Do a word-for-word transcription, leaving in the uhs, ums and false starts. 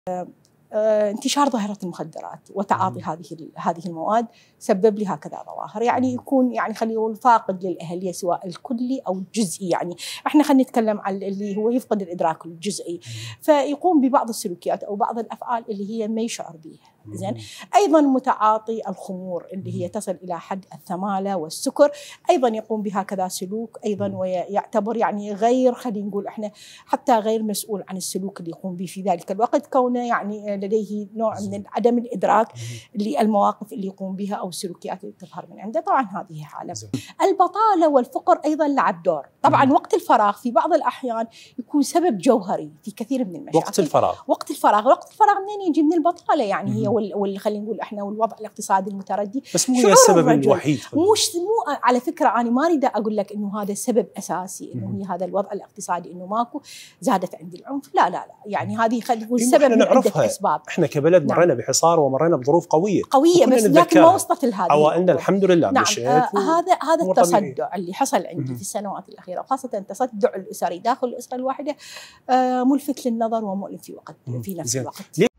انتشار ظاهرة المخدرات وتعاطي هذه هذه المواد سبب لي هكذا ظواهر، يعني يكون يعني خلينا نقول فاقد للأهلية سواء الكلي أو الجزئي، يعني احنا خلينا نتكلم عن اللي هو يفقد الإدراك الجزئي، فيقوم ببعض السلوكيات أو بعض الأفعال اللي هي ما يشعر بها. زين، أيضا متعاطي الخمور اللي هي تصل إلى حد الثمالة والسكر أيضا يقوم بهكذا سلوك أيضا، ويعتبر يعني غير خلينا نقول احنا حتى غير مسؤول عن السلوك اللي يقوم به في ذلك الوقت، كونه يعني لديه نوع من عدم الإدراك للمواقف اللي يقوم بها أو السلوكيات اللي تظهر من عنده. طبعا هذه حالة. البطالة والفقر أيضا لعب دور. طبعا وقت الفراغ في بعض الأحيان يكون سبب جوهري في كثير من المشاكل. وقت الفراغ وقت الفراغ وقت الفراغ منين يجي؟ من البطالة، يعني هي وال خلينا نقول احنا والوضع الاقتصادي المتردي. بس مو هي السبب الوحيد. مش مو على فكرة أنا ما أريد أقول لك إنه هذا السبب أساسي، إنه هي هذا الوضع الاقتصادي إنه ماكو زادت عندي العنف، لا لا لا، يعني هذه خلينا نقول سبب من عدة أسباب. احنا كبلد مرينا نعم. بحصار ومرينا بظروف قوية قوية بس لكن ما وصلت لهذه عوائلنا الحمد لله. نعم آه هذا هذا التصدع اللي حصل عندي في السنوات الأخيرة، وخاصة التصدع الأسري داخل الأسرة الواحدة، آه ملفت للنظر ومؤلم في وقت في نفس الوقت.